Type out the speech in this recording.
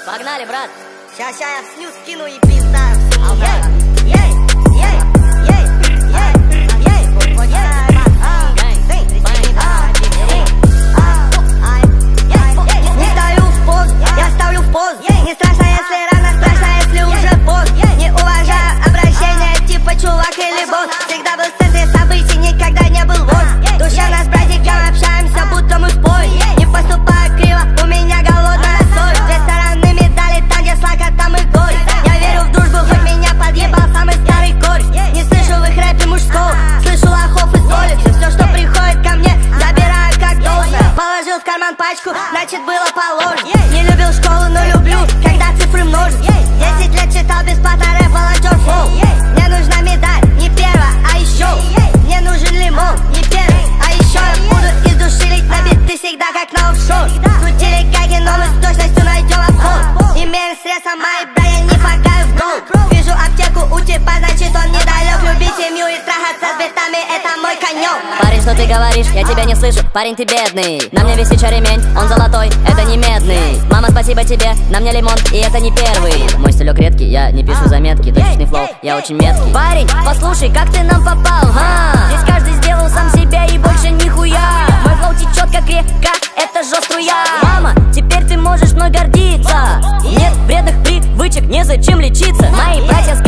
Погнали, брат. Ща я сню, скину и пизда. Не стою в поз, я ставлю в поз. Не страшно, если рано, страшно, если уже поздно. Не уважаю обращения типа чувак или босс. Всегда был в центре событий, никогда не был лось. Душевно с братиком общаемся, будто мы в поезде. Не поступаю криво, у меня голодная соль. Две стороны медали, там где слака, там и горе. Я верю в дружбу, хоть меня подъебал самый старый корень. Не слышу в их рэпе мужского, слышу лохов из колледжа. Все, что приходит ко мне, забираю как должное. Положил в карман пачку, значит было положено. Не любил школу, но люблю, когда цифры множат. 10 лет читал бесплатно рэп, волонтер флоу. Мне нужна медаль, не первая, а еще. Мне нужен лимон, не первый, а еще. Я буду из души лить на биты всегда как на офшор. Крутили гаги, но мы с точностью найдем обход. Имеем средства, мои братья не пакают в долг. Вижу аптеку у типа, значит он недалек. Любить семью и трахаться с битами, это мой конек. Парень, что ты говоришь? Я тебя не слышу, парень, ты бедный. На мне висит ремень, он золотой, это не медный. Мама, спасибо тебе, на мне лимон, и это не первый. Мой стилек редкий, я не пишу заметки. Точечный флоу, я очень меткий. Парень, послушай, как ты нам попал, Здесь каждый сделал сам себя и больше нихуя. Мой флоу течет как река, это жеструя. Мама, теперь ты можешь мной гордиться. Нет вредных привычек, незачем лечиться. Мои братья